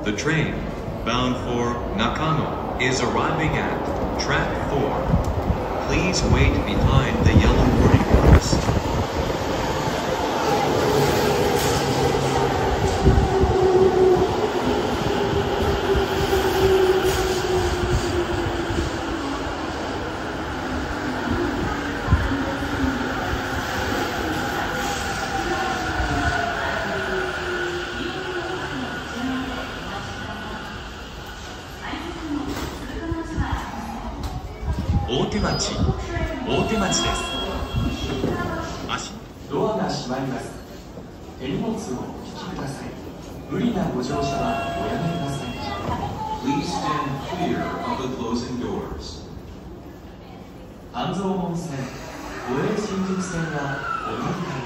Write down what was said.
The train, bound for Nakano, is arriving at track 4. Please wait behind the yellow warning doors. 大手町です。 ドアが閉まります。手荷物をお引きください。無理なご乗車はおやめください。Please stand clear of the closing doors. 半蔵門線、都営新宿線はお乗り換え